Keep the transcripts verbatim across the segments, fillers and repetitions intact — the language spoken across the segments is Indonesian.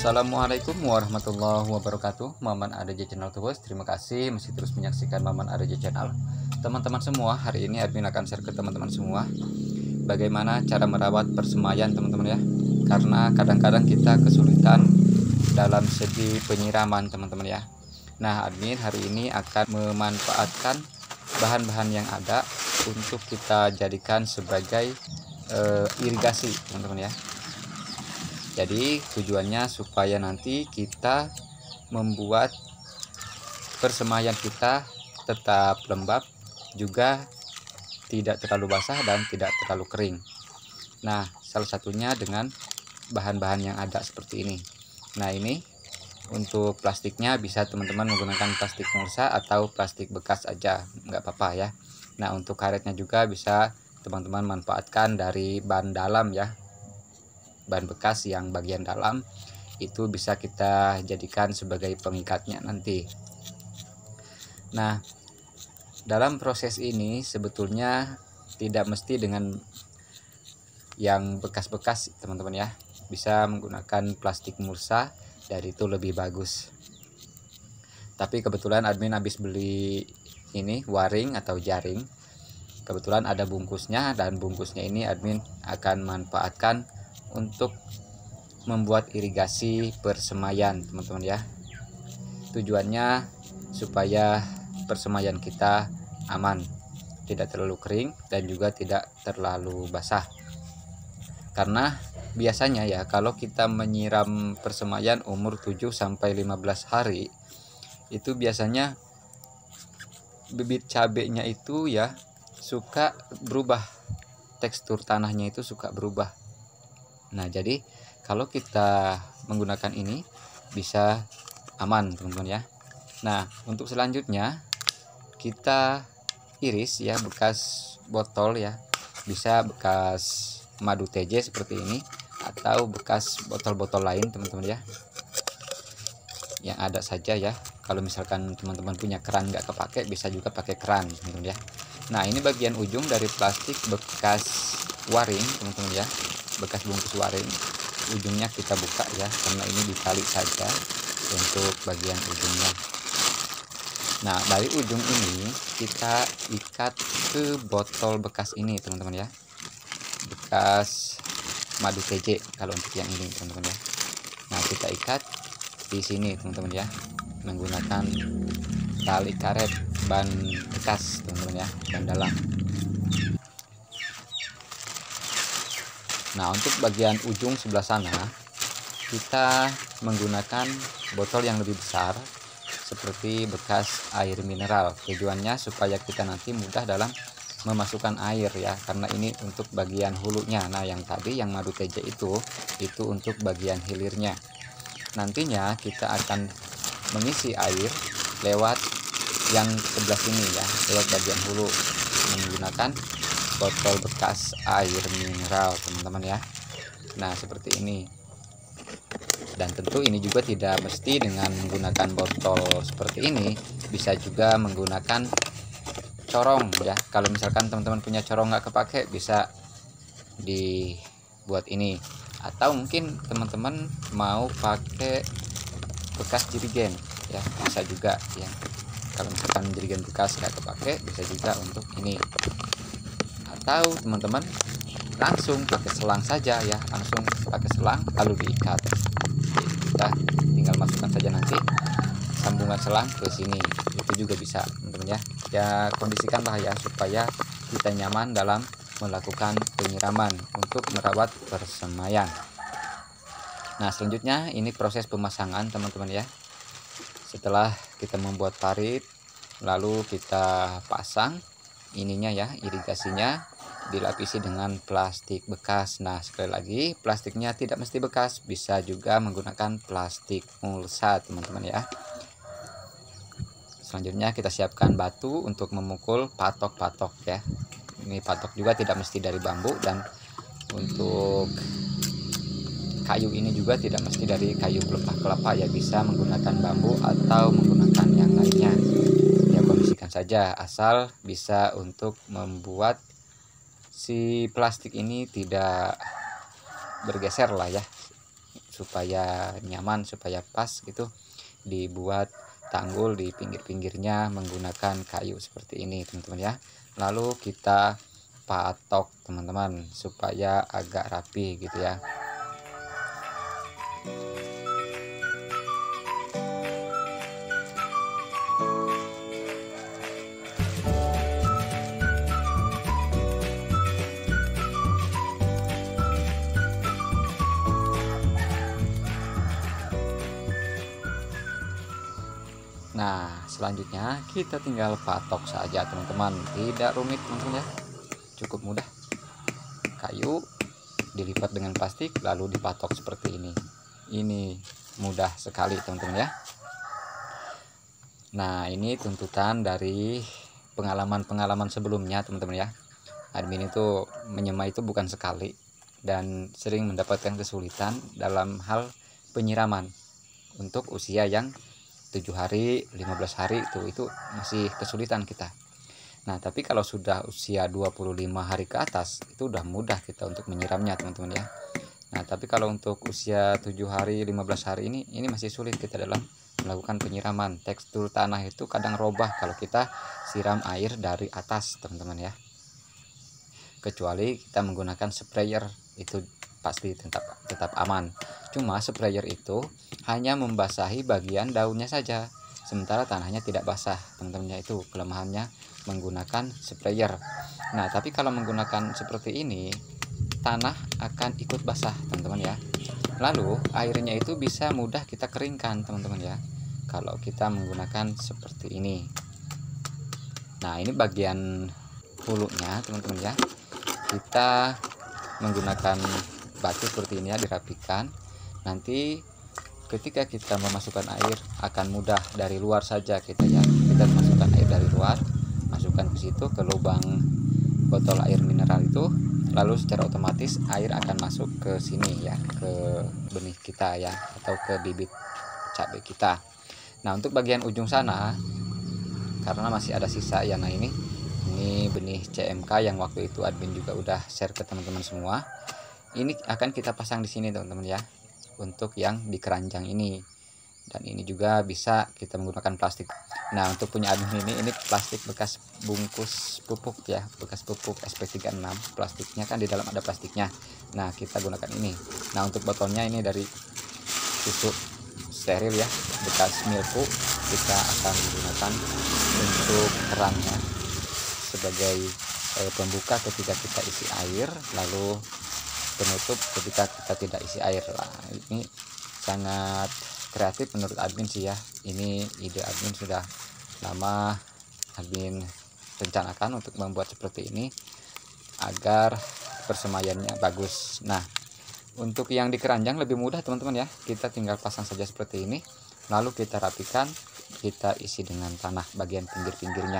Assalamualaikum warahmatullahi wabarakatuh. Maman Areja Channel Tubos. Terima kasih masih terus menyaksikan Maman Areja Channel. Teman-teman semua, hari ini admin akan share ke teman-teman semua bagaimana cara merawat persemayan, teman-teman ya. Karena kadang-kadang kita kesulitan dalam segi penyiraman, teman-teman ya. Nah, admin hari ini akan memanfaatkan bahan-bahan yang ada untuk kita jadikan sebagai uh, irigasi, teman-teman ya. Jadi tujuannya supaya nanti kita membuat persemaian kita tetap lembab, juga tidak terlalu basah dan tidak terlalu kering. Nah, salah satunya dengan bahan-bahan yang ada seperti ini. Nah, ini untuk plastiknya bisa teman-teman menggunakan plastik mulsa atau plastik bekas aja, nggak apa-apa ya. Nah, untuk karetnya juga bisa teman-teman manfaatkan dari ban dalam ya. Ban bekas yang bagian dalam itu bisa kita jadikan sebagai pengikatnya nanti. Nah, dalam proses ini sebetulnya tidak mesti dengan yang bekas-bekas, teman-teman ya. Bisa menggunakan plastik mulsa, dari itu lebih bagus. Tapi kebetulan admin habis beli ini waring atau jaring. Kebetulan ada bungkusnya, dan bungkusnya ini admin akan manfaatkan untuk membuat irigasi persemaian, teman-teman ya. Tujuannya supaya persemaian kita aman, tidak terlalu kering dan juga tidak terlalu basah. Karena biasanya ya kalau kita menyiram persemaian umur tujuh sampai lima belas hari, itu biasanya bibit cabenya itu ya suka berubah, tekstur tanahnya itu suka berubah. Nah, jadi kalau kita menggunakan ini bisa aman, teman-teman ya. Nah, untuk selanjutnya kita iris ya bekas botol ya. Bisa bekas madu T J seperti ini atau bekas botol-botol lain, teman-teman ya. Yang ada saja ya. Kalau misalkan teman-teman punya keran nggak kepake, bisa juga pakai keran, teman-teman ya. Nah, ini bagian ujung dari plastik bekas waring, teman-teman ya. Bekas bungkus waring, ujungnya kita buka ya, karena ini ditali saja untuk bagian ujungnya. Nah, dari ujung ini kita ikat ke botol bekas ini, teman-teman ya, bekas madu T J kalau untuk yang ini, teman-teman ya. Nah, kita ikat di sini, teman-teman ya, menggunakan tali karet ban bekas, teman-teman ya, ban dalam. Nah, untuk bagian ujung sebelah sana kita menggunakan botol yang lebih besar seperti bekas air mineral. Tujuannya supaya kita nanti mudah dalam memasukkan air ya, karena ini untuk bagian hulunya. Nah, yang tadi yang madu T J itu itu untuk bagian hilirnya. Nantinya kita akan mengisi air lewat yang sebelah sini ya, lewat bagian hulu menggunakan botol bekas air mineral, teman-teman ya. Nah, seperti ini. Dan tentu ini juga tidak mesti dengan menggunakan botol seperti ini, bisa juga menggunakan corong ya. Kalau misalkan teman-teman punya corong nggak kepake, bisa dibuat ini. Atau mungkin teman-teman mau pakai bekas jirigen ya, bisa juga ya. Kalau misalkan jirigen bekas nggak kepake, bisa juga untuk ini. Atau teman-teman langsung pakai selang saja ya, langsung pakai selang lalu diikat. Jadi kita tinggal masukkan saja nanti sambungan selang ke sini, itu juga bisa, teman-teman ya. Ya, kondisikanlah ya supaya kita nyaman dalam melakukan penyiraman untuk merawat persemaian. Nah, selanjutnya ini proses pemasangan, teman-teman ya. Setelah kita membuat parit, lalu kita pasang ininya ya, irigasinya dilapisi dengan plastik bekas. Nah, sekali lagi plastiknya tidak mesti bekas, bisa juga menggunakan plastik mulsa, teman-teman ya. Selanjutnya kita siapkan batu untuk memukul patok-patok ya. Ini patok juga tidak mesti dari bambu, dan untuk kayu ini juga tidak mesti dari kayu pelepah kelapa ya, bisa menggunakan bambu atau menggunakan yang lainnya. Ya, kondisikan saja asal bisa untuk membuat si plastik ini tidak bergeser lah ya, supaya nyaman, supaya pas gitu, dibuat tanggul di pinggir-pinggirnya menggunakan kayu seperti ini teman-teman ya. Lalu kita patok teman-teman supaya agak rapi gitu ya. Nah, selanjutnya kita tinggal patok saja teman-teman, tidak rumit teman-teman ya, cukup mudah. Kayu dilipat dengan plastik lalu dipatok seperti ini. Ini mudah sekali teman-teman ya. Nah, ini tuntutan dari pengalaman-pengalaman sebelumnya teman-teman ya. Admin itu menyemai itu bukan sekali dan sering mendapatkan kesulitan dalam hal penyiraman untuk usia yang tujuh hari, lima belas hari itu itu masih kesulitan kita. Nah, tapi kalau sudah usia dua puluh lima hari ke atas itu udah mudah kita untuk menyiramnya teman-teman ya. Nah, tapi kalau untuk usia tujuh hari, lima belas hari ini ini masih sulit kita dalam melakukan penyiraman. Tekstur tanah itu kadang robah kalau kita siram air dari atas teman-teman ya. Kecuali kita menggunakan sprayer, itu pasti tetap tetap aman. Cuma sprayer itu hanya membasahi bagian daunnya saja, sementara tanahnya tidak basah teman-teman ya. Itu kelemahannya menggunakan sprayer. Nah, tapi kalau menggunakan seperti ini tanah akan ikut basah teman-teman ya. Lalu airnya itu bisa mudah kita keringkan teman-teman ya kalau kita menggunakan seperti ini. Nah, ini bagian hulunya teman-teman ya. Kita menggunakan batu seperti ini ya, dirapikan. Nanti ketika kita memasukkan air akan mudah dari luar saja kita ya. Kita masukkan air dari luar, masukkan ke situ ke lubang botol air mineral itu, lalu secara otomatis air akan masuk ke sini ya, ke benih kita ya, atau ke bibit cabai kita. Nah, untuk bagian ujung sana karena masih ada sisa ya, nah ini ini benih C M K yang waktu itu admin juga udah share ke teman-teman semua. Ini akan kita pasang di sini teman-teman ya, untuk yang di keranjang ini. Dan ini juga bisa kita menggunakan plastik. Nah, untuk punya admin ini ini plastik bekas bungkus pupuk ya, bekas pupuk S P tiga puluh enam. Plastiknya kan di dalam ada plastiknya. Nah, kita gunakan ini. Nah, untuk botolnya ini dari susu steril ya, bekas milku. Kita akan menggunakan untuk kerannya sebagai eh, pembuka ketika kita isi air, lalu penutup ketika kita tidak isi air lah. Ini sangat kreatif menurut admin sih ya. Ini ide admin, sudah lama admin rencanakan untuk membuat seperti ini agar persemaiannya bagus. Nah, untuk yang di keranjang lebih mudah teman-teman ya. Kita tinggal pasang saja seperti ini, lalu kita rapikan, kita isi dengan tanah bagian pinggir-pinggirnya.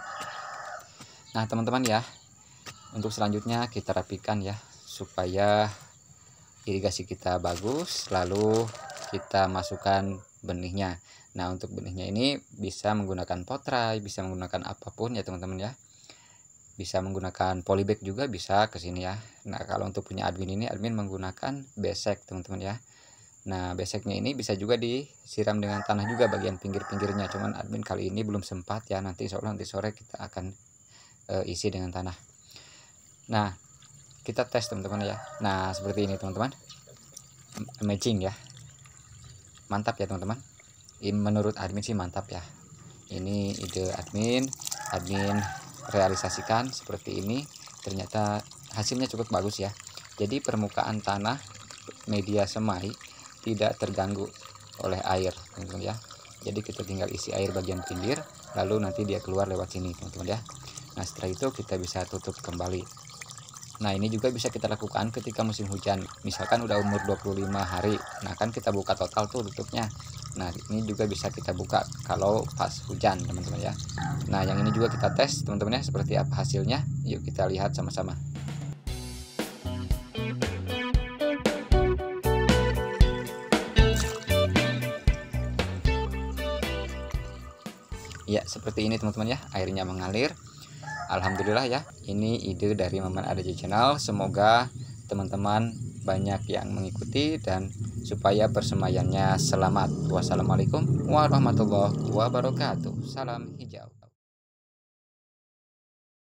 Nah teman-teman ya, untuk selanjutnya kita rapikan ya supaya irigasi kita bagus, lalu kita masukkan benihnya. Nah, untuk benihnya ini bisa menggunakan potray, bisa menggunakan apapun ya teman-teman ya. Bisa menggunakan polybag juga bisa ke sini ya. Nah, kalau untuk punya admin ini admin menggunakan besek teman-teman ya. Nah, beseknya ini bisa juga disiram dengan tanah juga bagian pinggir-pinggirnya. Cuman admin kali ini belum sempat ya, nanti insya Allah nanti sore kita akan e, isi dengan tanah. Nah, kita tes teman-teman ya. Nah, seperti ini teman-teman, matching ya, mantap ya teman-teman. Ini menurut admin sih mantap ya. Ini ide admin, admin realisasikan seperti ini, ternyata hasilnya cukup bagus ya. Jadi permukaan tanah media semai tidak terganggu oleh air teman-teman ya. Jadi kita tinggal isi air bagian pinggir, lalu nanti dia keluar lewat sini teman-teman ya. Nah, setelah itu kita bisa tutup kembali. Nah, ini juga bisa kita lakukan ketika musim hujan. Misalkan udah umur dua puluh lima hari, nah kan kita buka total tuh tutupnya. Nah, ini juga bisa kita buka kalau pas hujan teman-teman ya. Nah, yang ini juga kita tes teman-teman ya, seperti apa hasilnya. Yuk kita lihat sama-sama. Ya, seperti ini teman-teman ya, airnya mengalir. Alhamdulillah ya, ini ide dari Maman A D J Channel. Semoga teman-teman banyak yang mengikuti dan supaya persemayannya selamat. Wassalamualaikum warahmatullahi wabarakatuh. Salam hijau.